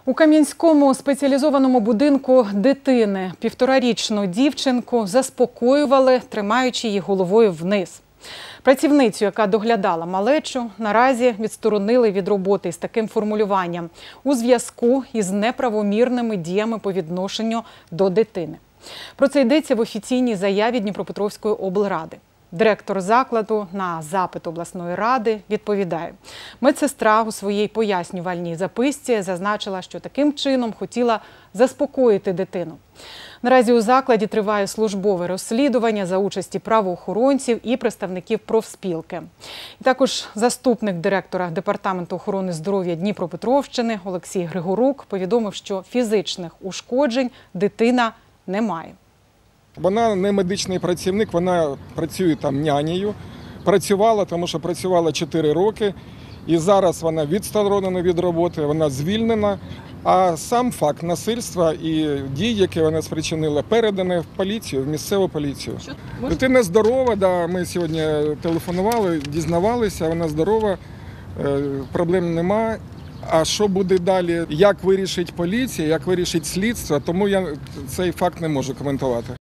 У Кам'янському спеціалізованому будинку дитини 1,5-річну дівчинку заспокоювали, тримаючи її головою вниз. Працівницю, яка доглядала малечу, наразі відсторонили від роботи з таким формулюванням у зв'язку із неправомірними діями по відношенню до дитини. Про це йдеться в офіційній заяві Дніпропетровської облради. Директор закладу на запит обласної ради відповідає. Медсестра у своїй пояснювальній записці зазначила, що таким чином хотіла заспокоїти дитину. Наразі у закладі триває службове розслідування за участі правоохоронців і представників профспілки. І також заступник директора Департаменту охорони здоров'я Дніпропетровщини Олексій Григорук повідомив, що фізичних ушкоджень дитина не має. Вона не медичний працівник, вона працює там нянею. Працювала, тому що працювала 4 роки. І зараз вона відсторонена від роботи, вона звільнена. А сам факт насильства і дій, які вона спричинила, передані в поліцію, в місцеву поліцію. Дитина здорова, да, ми сьогодні телефонували, дізнавалися, вона здорова, проблем немає. А що буде далі, як вирішить поліція, як вирішить слідство, тому я цей факт не можу коментувати.